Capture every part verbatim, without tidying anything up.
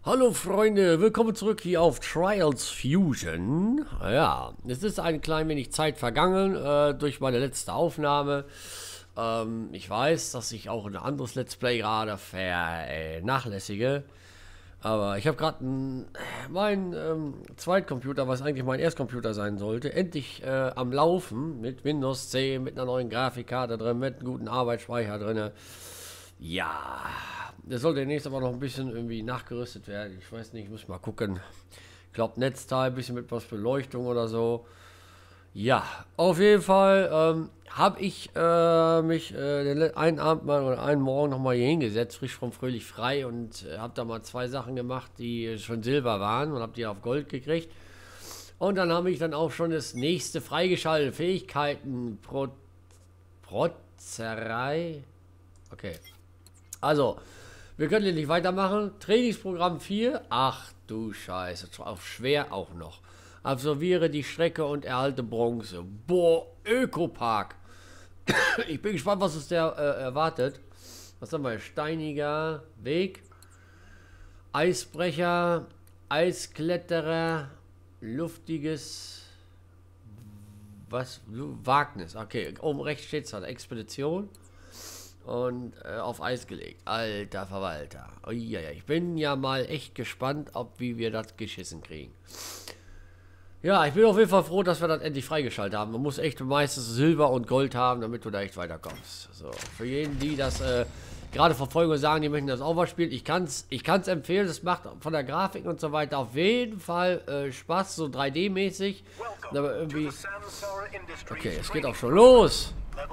Hallo Freunde, willkommen zurück hier auf Trials Fusion. Ja, es ist ein klein wenig Zeit vergangen äh, durch meine letzte Aufnahme. Ähm, ich weiß, dass ich auch ein anderes Let's Play gerade vernachlässige. Aber ich habe gerade meinen ähm, Zweitcomputer, was eigentlich mein Erstcomputer sein sollte, endlich äh, am Laufen mit Windows zehn, mit einer neuen Grafikkarte drin, mit einem guten Arbeitsspeicher drin. Ja, der soll demnächst aber noch ein bisschen irgendwie nachgerüstet werden. Ich weiß nicht, ich muss mal gucken. Ich glaube, Netzteil, ein bisschen mit was Beleuchtung oder so. Ja, auf jeden Fall ähm, habe ich äh, mich äh, den einen Abend mal oder einen Morgen noch mal hier hingesetzt, frisch vom Fröhlich frei, und äh, habe da mal zwei Sachen gemacht, die schon Silber waren, und habe die auf Gold gekriegt. Und dann habe ich dann auch schon das nächste freigeschaltet. Fähigkeiten, Pro Prozerei. Okay. Also, wir können hier nicht weitermachen. Trainingsprogramm vier. Ach du Scheiße. Auf schwer auch noch. Absolviere die Strecke und erhalte Bronze. Boah, Ökopark. Ich bin gespannt, was es der äh, erwartet. Was haben wir? Steiniger Weg. Eisbrecher. Eiskletterer. Luftiges. Was? Wagnis. Okay, oben rechts steht es halt. Expedition. Und äh, auf Eis gelegt. Alter Verwalter. Uiuiui. Ich bin ja mal echt gespannt, ob wie wir das geschissen kriegen. Ja, ich bin auf jeden Fall froh, dass wir das endlich freigeschaltet haben. Man muss echt meistens Silber und Gold haben, damit du da echt weiterkommst. So, für jeden, die das äh, gerade verfolgen und sagen, die möchten das auch mal spielen, ich kann es ich kann's empfehlen. Das macht von der Grafik und so weiter auf jeden Fall äh, Spaß, so drei D-mäßig. Aber irgendwie... Okay, es geht auch schon los.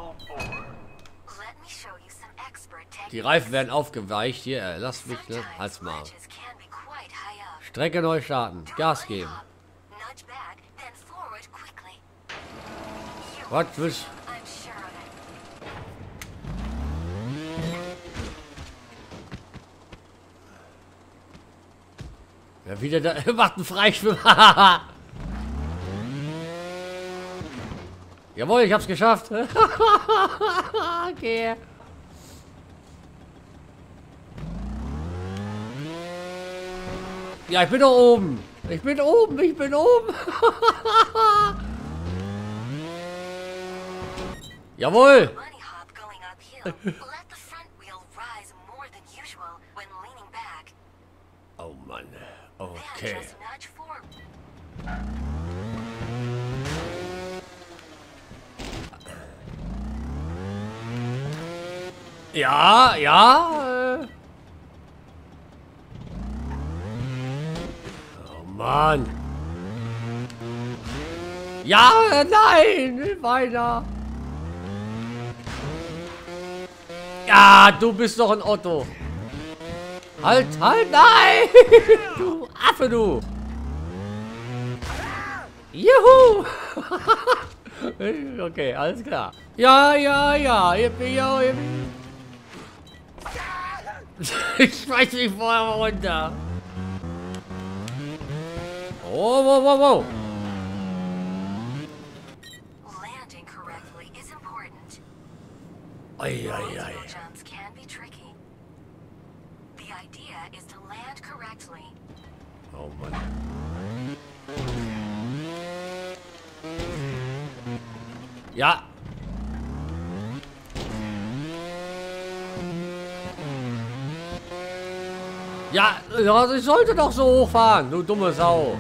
Die Reifen werden aufgeweicht. Hier, äh, lass mich, ne? Halt's mal. Strecke neu starten. Gas geben. Was willst du? Ja, wieder da. Macht einen Freischwimmer. Jawohl, ich hab's geschafft. Okay. Ja, ich bin da oben. Ich bin oben, ich bin oben. Jawohl. Oh Mann. Okay. Ja, ja. Äh. Mann. Ja, nein, weiter. Ja, du bist doch ein Otto. Halt, halt, nein. Du Affe, du. Juhu. Okay, alles klar. Ja, ja, ja. Yippie, ja, yippie. Ich schmeiß mich vorher runter. Oh, wow, wow, wow. Landing correctly is important. Ay, ay, ay. Jumps can be tricky. The idea is to land correctly. Oh Mann. Ja. Ja, ja, ich sollte doch so hochfahren, du dumme Sau.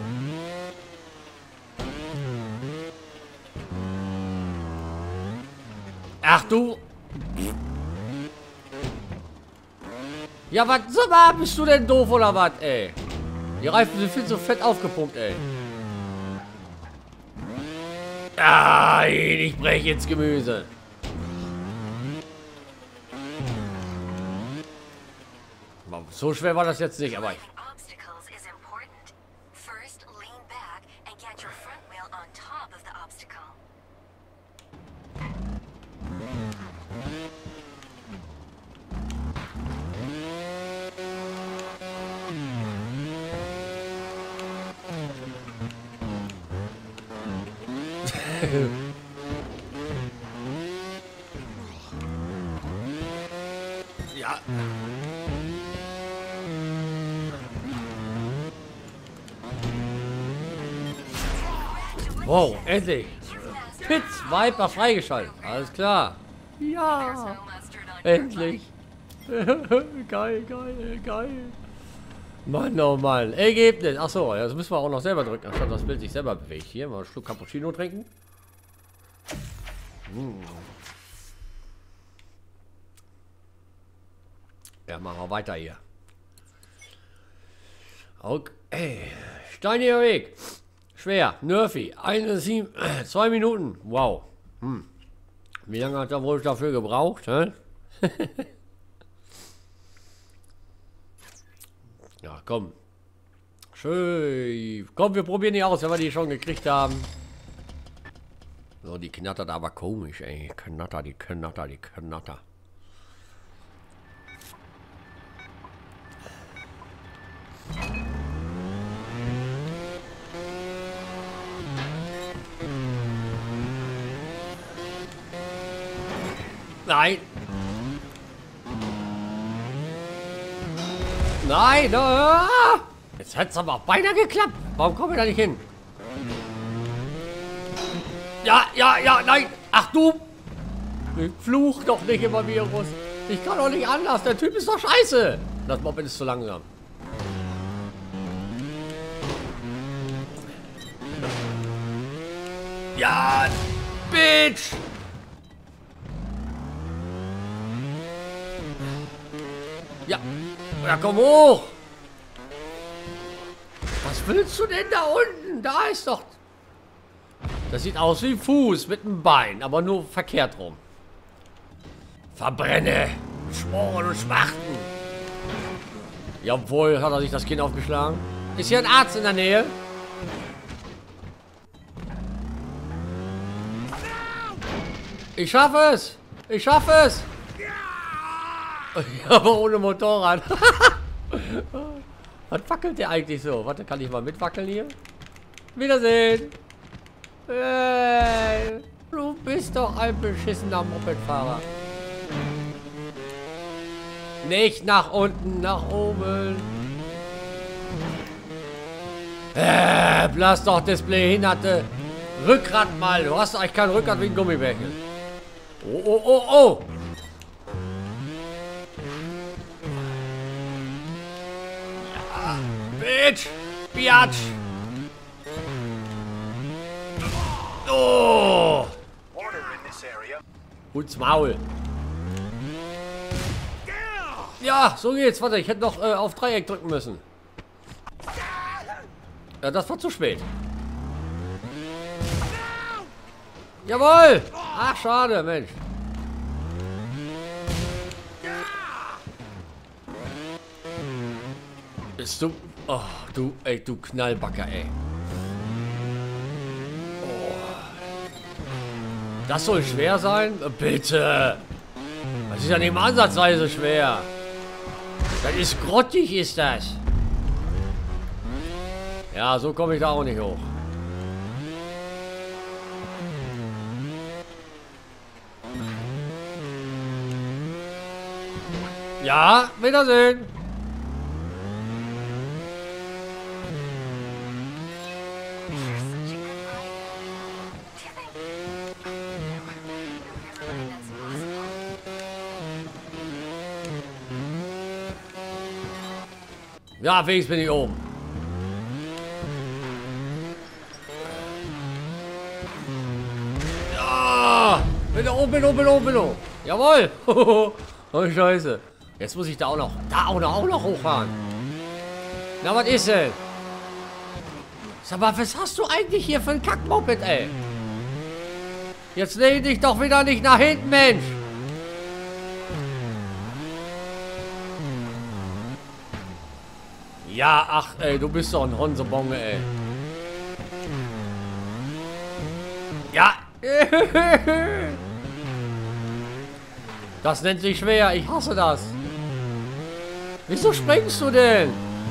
Ach du. Ja, was sag mal, bist du denn doof oder was, ey? Die Reifen sind viel zu fett aufgepumpt, ey. Ah, ich breche ins Gemüse. So schwer war das jetzt nicht, aber ich... Ja. Wow, endlich. Pitts Viper freigeschaltet. Alles klar. Ja. Endlich. Geil, geil, geil. Mann, oh Mann. Ergebnis. Achso, das müssen wir auch noch selber drücken, anstatt das Bild sich selber bewegt. Hier mal einen Schluck Cappuccino trinken. Hm. Ja, machen wir weiter hier. Okay. Steiniger Weg. Schwer. Nervy. Eine, sieben, zwei Minuten. Wow. Hm. Wie lange hat er wohl dafür gebraucht? Hä? Ja, komm. Schön. Komm, wir probieren die aus, wenn wir die schon gekriegt haben. So, die knattert aber komisch, ey. Knatter, die Knatter, die Knatter. Nein. Nein. Ah! Jetzt hat es aber auch beinahe geklappt. Warum kommen wir da nicht hin? Ja, ja, ja, nein. Ach du. Fluch doch nicht immer, Virus. Ich kann doch nicht anders. Der Typ ist doch scheiße. Das Moped ist zu langsam. Ja, Bitch. Ja, ja, komm hoch. Was willst du denn da unten? Da ist doch... Das sieht aus wie ein Fuß mit einem Bein, aber nur verkehrt rum. Verbrenne! Sporen und Schmachten! Jawohl, hat er sich das Kind aufgeschlagen. Ist hier ein Arzt in der Nähe? Ich schaffe es! Ich schaffe es! Aber ohne Motorrad. Was wackelt der eigentlich so? Warte, kann ich mal mitwackeln hier? Wiedersehen! Hey, du bist doch ein beschissener Mopedfahrer. Nicht nach unten, nach oben. Äh, blass doch das behinderte Rückgrat mal. Du hast eigentlich kein Rückgrat wie ein Gummibärchen. Oh, oh, oh, oh. Ja, Bitch. Biatch. Oh! Gut's Maul. Ja, so geht's. Warte, ich hätte noch äh, auf Dreieck drücken müssen. Ja, das war zu spät. Jawohl! Ach, schade, Mensch. Bist du... Oh, du, ey, du Knallbacker, ey. Das soll schwer sein? Bitte! Das ist ja nicht mal ansatzweise schwer. Das ist grottig, ist das. Ja, so komme ich da auch nicht hoch. Ja, Wiedersehen. Ja, wenigstens bin ich oben. Ja! Bin oben, bin oben, bin oben, bin oben. Jawohl! Oh, Scheiße. Jetzt muss ich da auch noch, da auch noch, auch noch hochfahren. Na, was ist denn? Sag mal, was hast du eigentlich hier für ein Kackmoped, ey? Jetzt lehn dich doch wieder nicht nach hinten, Mensch! Ja, ach, ey, du bist doch ein Honsebonge, ey. Ja. Das nennt sich schwer. Ich hasse das. Wieso springst du denn?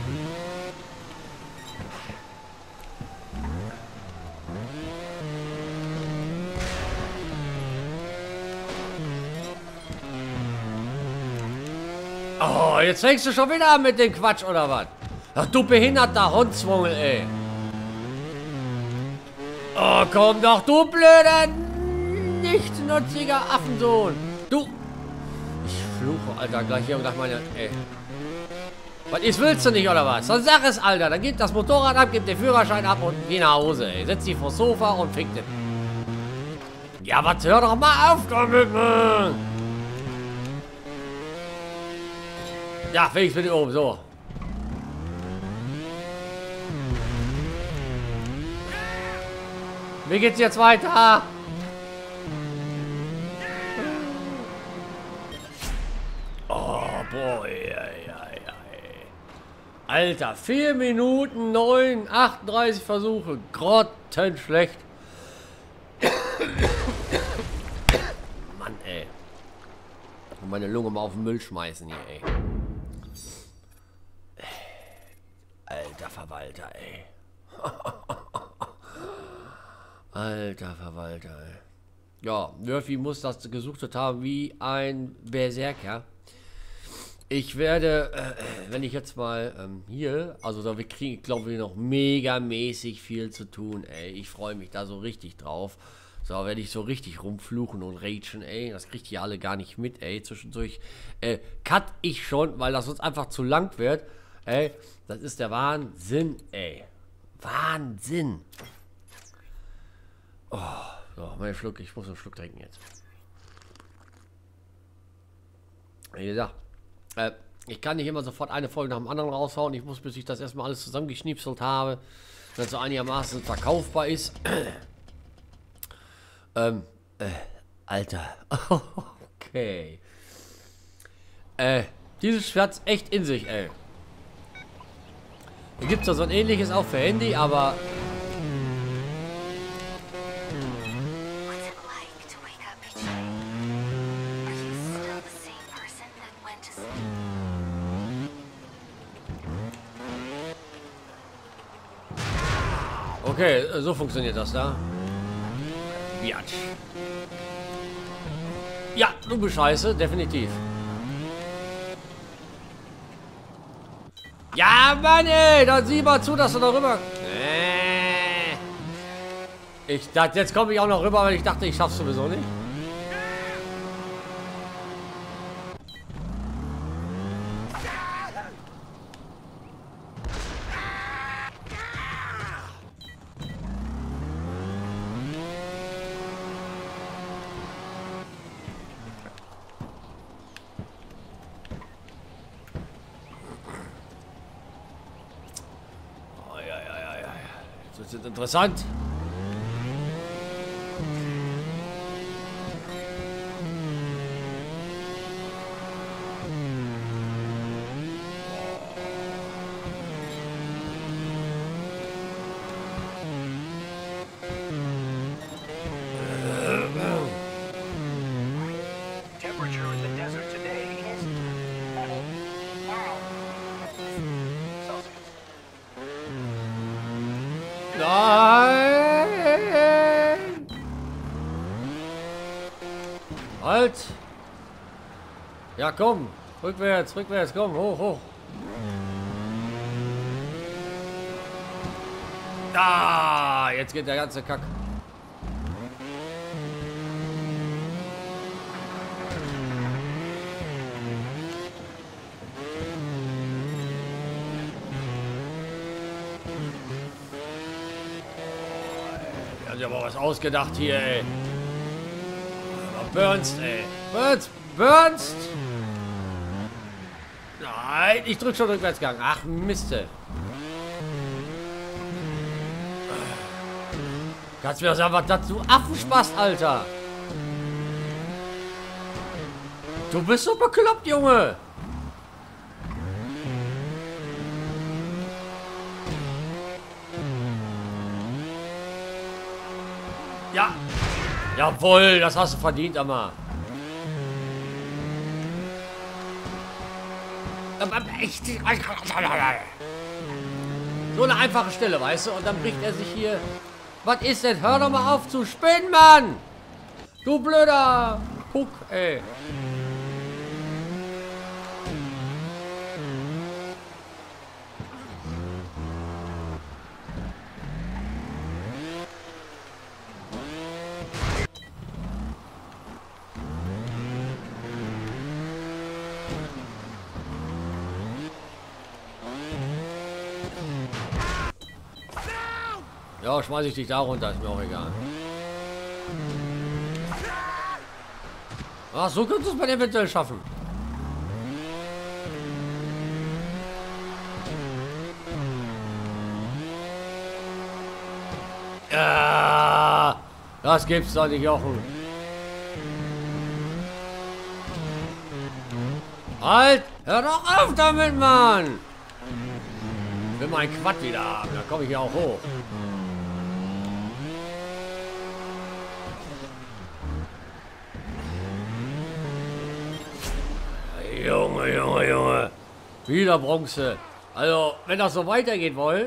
Oh, jetzt fängst du schon wieder an mit dem Quatsch, oder was? Ach, du behinderter Honzwungel, ey. Oh, Oh, komm doch, du blöder, nichtsnutziger Affensohn. Du. Ich fluche, Alter, gleich hier und gleich meine... Ey. Was ist, willst du nicht, oder was? Dann sag es, Alter. Dann gib das Motorrad ab, gib den Führerschein ab und geh nach Hause, ey. Setz dich vors Sofa und fick den. Ja, was? Hör doch mal auf damit, Mann. Ja, Felix, bitte oben, so. Wie geht's jetzt weiter? Oh, boah, ja, ja, ja. Alter, vier Minuten neun, achtunddreißig Versuche. Grottenschlecht. Mann, ey. Und meine Lunge mal auf den Müll schmeißen hier, ey. Alter Verwalter, ey. Alter Verwalter, ey. Ja, Murphy muss das gesuchtet haben wie ein Berserker. Ich werde, äh, wenn ich jetzt mal ähm, hier, also da wir kriegen, glaube ich, noch megamäßig viel zu tun, ey. Ich freue mich da so richtig drauf. So, werde ich so richtig rumfluchen und ragen, ey. Das kriegt ihr alle gar nicht mit, ey. Zwischendurch äh, cut ich schon, weil das uns einfach zu lang wird. Ey, das ist der Wahnsinn, ey. Wahnsinn. Oh, so, mein Schluck, ich muss einen Schluck trinken jetzt. Wie gesagt, äh, ich kann nicht immer sofort eine Folge nach dem anderen raushauen. Ich muss, bis ich das erstmal alles zusammengeschniepselt habe, dass so einigermaßen verkaufbar ist. ähm, äh, Alter. Okay. Äh, dieses Schwert echt in sich, ey. Da gibt es ja so ein ähnliches auch für Handy, aber... Okay, so funktioniert das da. Biatsch. Ja, du bist scheiße, definitiv. Ja, Mann, ey, dann sieh mal zu, dass du da rüber... Ich dachte, jetzt komme ich auch noch rüber, weil ich dachte, ich schaff's sowieso nicht. Das ist interessant. Temperature in the desert today is Celsius. Nein! Halt! Ja, komm! Rückwärts, rückwärts, komm, hoch, hoch! Ah, jetzt geht der ganze Kack. Hat sich aber was ausgedacht hier, ey. Aber Burnst, ey. Burnst, Burnst! Nein, ich drück schon Rückwärtsgang. Ach, Miste. Kannst du mir sagen, was das, du Affenspaß, Alter? Du bist so bekloppt, Junge. Ja. Jawohl, das hast du verdient, Amma. Aber echt. So eine einfache Stelle, weißt du? Und dann bricht er sich hier. Was ist denn? Hör doch mal auf zu spinnen, Mann! Du blöder Puck, ey. Ja, schmeiß ich dich da runter, ist mir auch egal. Ach, so könntest du es mal eventuell schaffen. Ja, das gibt's doch nicht, Jochen. Halt! Hör doch auf damit, Mann! Ich will meinen Quad wieder haben, da komme ich ja auch hoch. Junge, Junge, Junge. Wieder Bronze. Also, wenn das so weitergeht, wohl.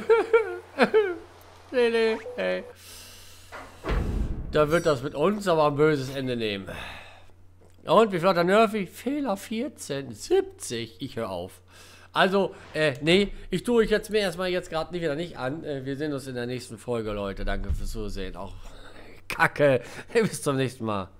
nee, nee, nee. Da wird das mit uns aber ein böses Ende nehmen. Und wie flott der Nervy? Fehler vierzehn, siebzig. Ich höre auf. Also, äh, nee, ich tue euch jetzt mir erstmal jetzt gerade nicht wieder nicht an. Äh, wir sehen uns in der nächsten Folge, Leute. Danke fürs Zusehen. Auch Kacke. Bis zum nächsten Mal.